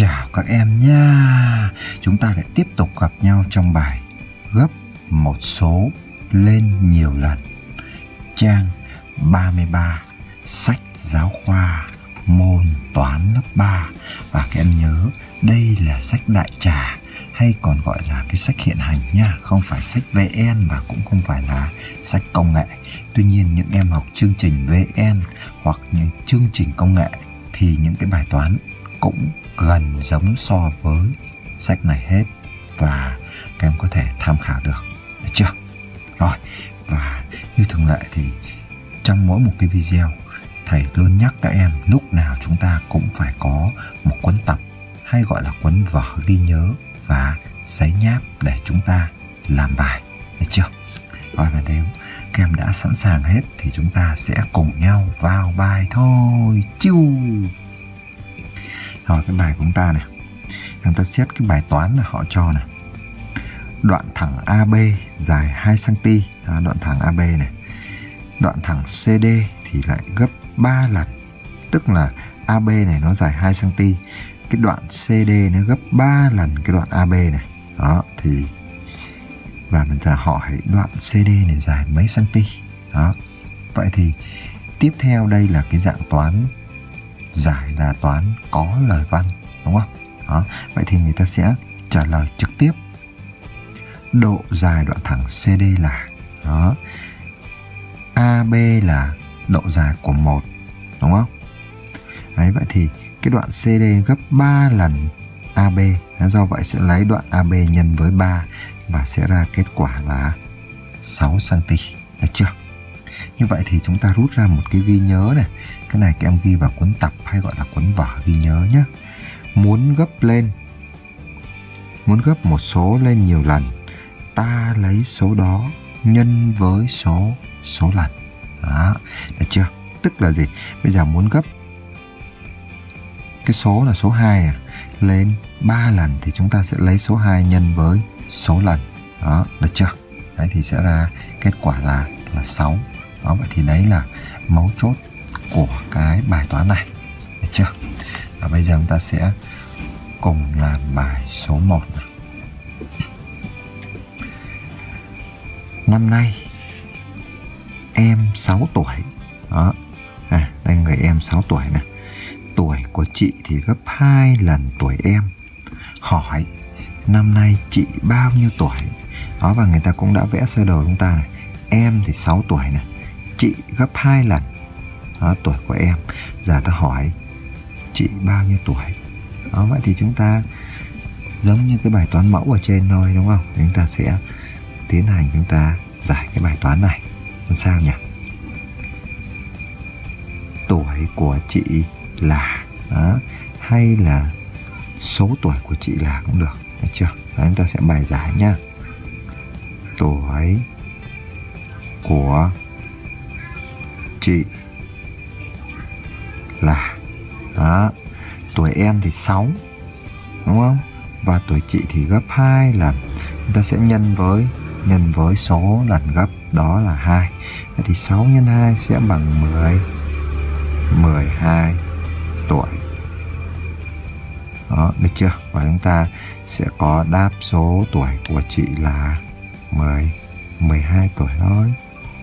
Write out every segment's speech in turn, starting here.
Chào các em nha. Chúng ta lại tiếp tục gặp nhau trong bài gấp một số lên nhiều lần, trang 33, sách giáo khoa môn toán lớp 3. Và các em nhớ đây là sách đại trà, hay còn gọi là cái sách hiện hành nha, không phải sách VN và cũng không phải là sách công nghệ. Tuy nhiên những em học chương trình VN hoặc những chương trình công nghệ thì những cái bài toán cũng gần giống so với sách này hết, và các em có thể tham khảo được, được chưa? Rồi, và như thường lệ thì trong mỗi một cái video, thầy luôn nhắc các em lúc nào chúng ta cũng phải có một cuốn tập, hay gọi là cuốn vở ghi nhớ và giấy nháp để chúng ta làm bài, được chưa? Rồi, và nếu các em đã sẵn sàng hết thì chúng ta sẽ cùng nhau vào bài thôi. Chiu. Rồi, cái bài của chúng ta này, chúng ta xét cái bài toán là họ cho này, đoạn thẳng AB dài 2cm, đoạn thẳng AB này, đoạn thẳng CD thì lại gấp 3 lần, tức là AB này nó dài 2cm, cái đoạn CD nó gấp 3 lần cái đoạn AB này. Đó thì, và mình sẽ hỏi đoạn CD này dài mấy cm. Đó, vậy thì tiếp theo đây là cái dạng toán giải là toán có lời văn, đúng không? Đó, vậy thì người ta sẽ trả lời trực tiếp độ dài đoạn thẳng CD là, đó, AB là độ dài của 1, đúng không? Đấy, vậy thì cái đoạn CD gấp 3 lần AB, do vậy sẽ lấy đoạn AB nhân với 3 và sẽ ra kết quả là 6cm, được chưa? Như vậy thì chúng ta rút ra một cái ghi nhớ này. Cái này các em ghi vào cuốn tập hay gọi là cuốn vở ghi nhớ nhé. Muốn gấp một số lên nhiều lần, ta lấy số đó nhân với số lần. Đó, được chưa? Tức là gì? Bây giờ muốn gấp cái số là số 2 này lên 3 lần thì chúng ta sẽ lấy số 2 nhân với số lần. Đó, được chưa? Đấy thì sẽ ra kết quả là 6. Đó, vậy thì đấy là mấu chốt của cái bài toán này, được chưa? Và bây giờ chúng ta sẽ cùng làm bài số 1 này. Năm nay em 6 tuổi. Đó, đây người em 6 tuổi này. Tuổi của chị thì gấp 2 lần tuổi em. Hỏi năm nay chị bao nhiêu tuổi? Đó, và người ta cũng đã vẽ sơ đồ chúng ta này. Em thì 6 tuổi này, chị gấp 2 lần. Đó, tuổi của em. Giờ ta hỏi chị bao nhiêu tuổi? Đó, vậy thì chúng ta giống như cái bài toán mẫu ở trên thôi, đúng không? Chúng ta sẽ tiến hành chúng ta giải cái bài toán này. Làm sao nhỉ? Tuổi của chị là, đó, hay là số tuổi của chị là cũng được, được chưa? Đó, chúng ta sẽ bài giải nhá. Tuổi của chị là, đó, tuổi em thì 6, đúng không? Và tuổi chị thì gấp 2 lần. Chúng ta sẽ nhân với số lần gấp, đó là 2. Vậy thì 6 nhân 2 sẽ bằng 12 tuổi. Đó, được chưa? Và chúng ta sẽ có đáp số tuổi của chị là 12 tuổi thôi.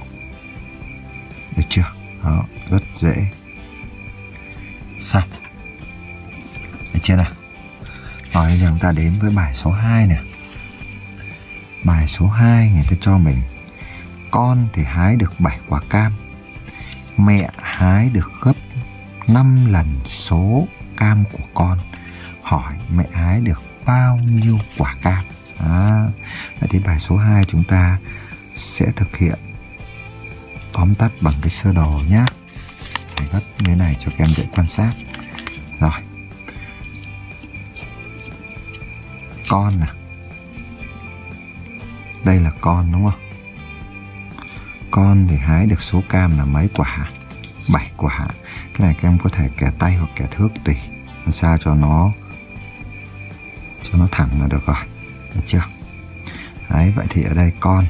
Được chưa? Đó, rất dễ. Xong. Được chưa nào? Rồi bây giờ chúng ta đến với bài số 2 nè. Bài số 2 người ta cho mình con thì hái được 7 quả cam, mẹ hái được gấp 5 lần số cam của con. Hỏi mẹ hái được bao nhiêu quả cam? Vậy thì bài số 2 chúng ta sẽ thực hiện tóm tắt bằng cái sơ đồ nhé. Thầy gấp như thế này cho các em dễ quan sát. Rồi, con nè, đây là con, đúng không? Con thì hái được số cam là mấy quả? 7 quả. Cái này các em có thể kẻ tay hoặc kẻ thước tùy, làm sao cho nó thẳng là được rồi, được chưa? Đấy, vậy thì ở đây con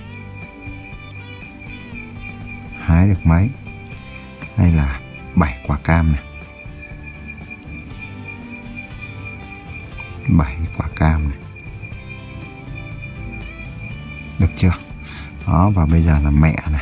hái được mấy? Đây là 7 quả cam này. 7 quả cam này. Được chưa? Đó, và bây giờ là mẹ này.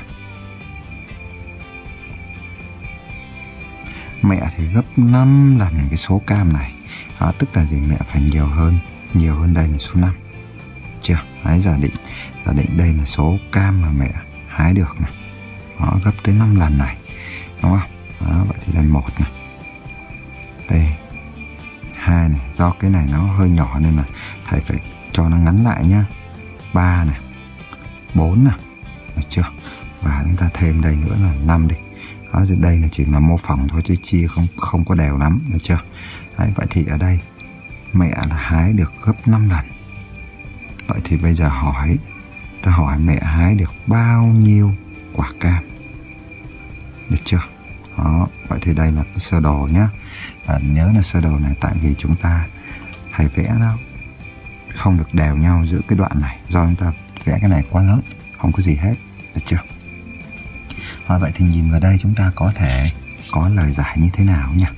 Mẹ thì gấp 5 lần cái số cam này. Đó, tức là gì? Mẹ phải nhiều hơn đây là số 5. Chưa? Hãy giả định đây là số cam mà mẹ hái được này. Đó, gấp tới 5 lần này. Đúng không? Đó, vậy thì đây 1 này. Đây 2 này. Do cái này nó hơi nhỏ nên là thầy phải cho nó ngắn lại nhá. 3 này. 4 này. Được chưa? Và chúng ta thêm đây nữa là 5 đi. Đó, đây là chỉ là mô phỏng thôi chứ chia không có đều lắm. Được chưa? Đấy, vậy thì ở đây mẹ là hái được gấp 5 lần. Vậy thì bây giờ ta hỏi mẹ hái được bao nhiêu quả cam. Được chưa? Đó, vậy thì đây là cái sơ đồ nhé. Và nhớ là sơ đồ này tại vì thầy vẽ nó không được đều nhau giữa cái đoạn này, do chúng ta vẽ cái này quá lớn, không có gì hết. Được chưa? Vậy thì nhìn vào đây chúng ta có thể có lời giải như thế nào nhỉ?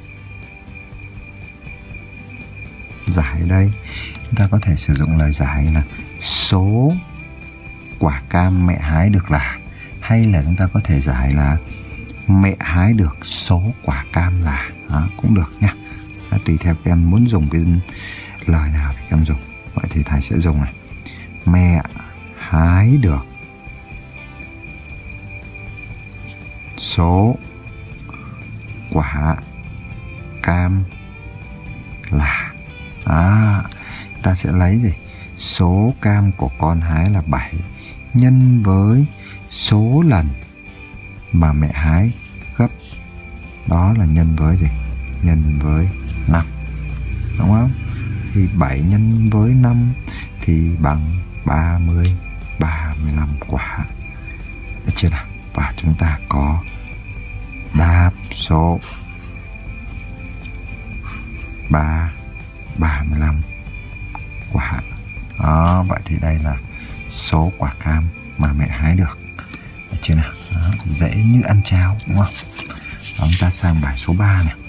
Giải ở đây chúng ta có thể sử dụng lời giải là số quả cam mẹ hái được là, hay là chúng ta có thể giải là mẹ hái được số quả cam là. Đó, cũng được nha. Tùy theo các em muốn dùng cái lời nào thì các em dùng. Vậy thì thầy sẽ dùng này: mẹ hái được số quả cam là. Ta sẽ lấy gì? Số cam của con hái là 7 nhân với số lần mà mẹ hái gấp, đó là nhân với gì? Nhân với 5. Đúng không? Thì 7 nhân với 5 thì bằng 35 quả. Được chưa nào? Và chúng ta có đáp số 35 quả. Đó, vậy thì đây là số quả cam mà mẹ hái được. Được chưa nào? Đó, dễ như ăn cháo, đúng không? Đó, chúng ta sang bài số 3 này.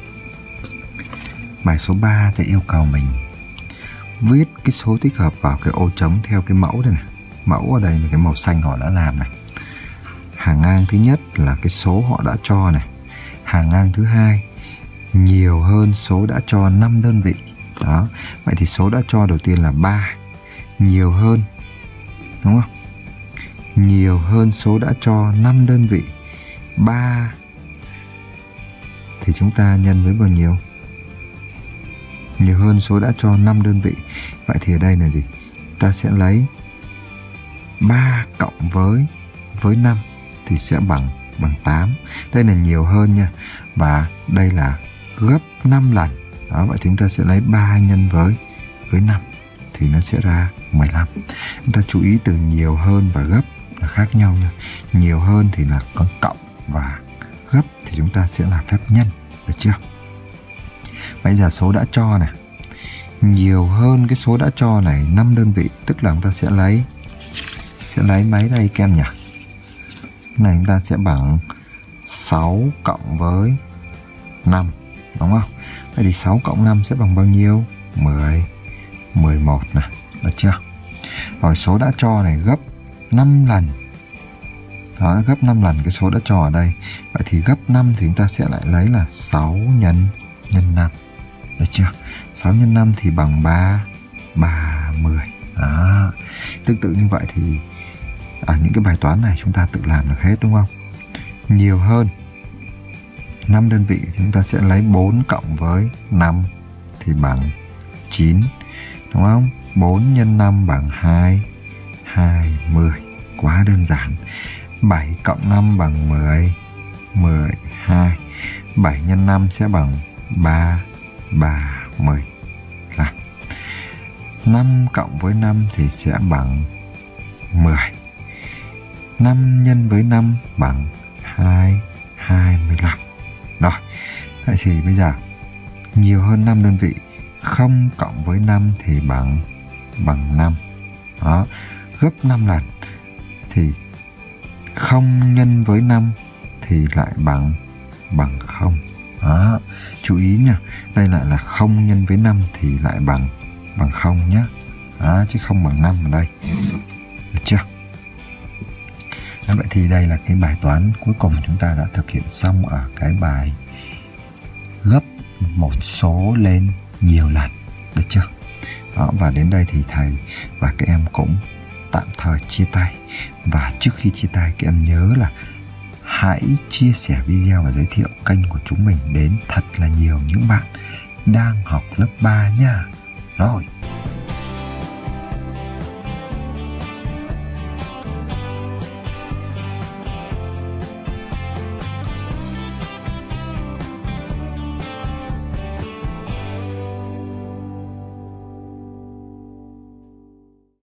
Bài số 3 thì yêu cầu mình viết cái số tích hợp vào cái ô trống theo cái mẫu đây này. Mẫu ở đây là cái màu xanh họ đã làm này. Hàng ngang thứ nhất là cái số họ đã cho này. Hàng ngang thứ hai nhiều hơn số đã cho 5 đơn vị. Đó, vậy thì số đã cho đầu tiên là 3, nhiều hơn, đúng không? Nhiều hơn số đã cho 5 đơn vị. 3 thì chúng ta nhân với bao nhiêu? Nhiều hơn số đã cho 5 đơn vị. Vậy thì ở đây là gì? Ta sẽ lấy 3 cộng với 5 thì sẽ bằng 8. Đây là nhiều hơn nha. Và đây là gấp 5 lần. Đó, vậy thì chúng ta sẽ lấy 3 nhân với 5 thì nó sẽ ra 15. Chúng ta chú ý từ nhiều hơn và gấp là khác nhau nha. Nhiều hơn thì là con cộng và gấp thì chúng ta sẽ là phép nhân. Được chưa? Bây giờ số đã cho này, nhiều hơn cái số đã cho này 5 đơn vị, tức là chúng ta sẽ lấy mấy đây các em nhỉ? Cái này chúng ta sẽ bằng 6 cộng với 5, đúng không? Vậy thì 6 cộng 5 sẽ bằng bao nhiêu? 11 này, được chưa? Rồi số đã cho này gấp 5 lần. Đó, gấp 5 lần cái số đã cho ở đây. Vậy thì gấp 5 thì chúng ta sẽ lại lấy là 6 nhân 5. Được chưa? 6 nhân 5 thì bằng 30. Đó. Tương tự như vậy thì ở những cái bài toán này chúng ta tự làm được hết, đúng không? Nhiều hơn 5 đơn vị thì chúng ta sẽ lấy 4 cộng với 5 thì bằng 9, đúng không? 4 nhân 5 bằng 20. Quá đơn giản. 7 cộng 5 bằng 12. 7 nhân 5 sẽ bằng 30. 5 cộng với 5 thì sẽ bằng 10. 5 nhân với 5 bằng 25. Rồi, vậy thì bây giờ nhiều hơn 5 đơn vị, 0 cộng với 5 thì bằng 5. Đó, gấp 5 lần thì 0 nhân với 5 thì lại bằng 0. Đó, chú ý nha, đây lại là 0 nhân với 5 thì lại bằng bằng 0 nhé, chứ không bằng 5 ở đây, được chưa? Vậy thì đây là cái bài toán cuối cùng chúng ta đã thực hiện xong ở cái bài gấp một số lên nhiều lần, được chưa? Đó, và đến đây thì thầy và các em cũng tạm thời chia tay. Và trước khi chia tay, các em nhớ là hãy chia sẻ video và giới thiệu kênh của chúng mình đến thật là nhiều những bạn đang học lớp 3 nha. Rồi.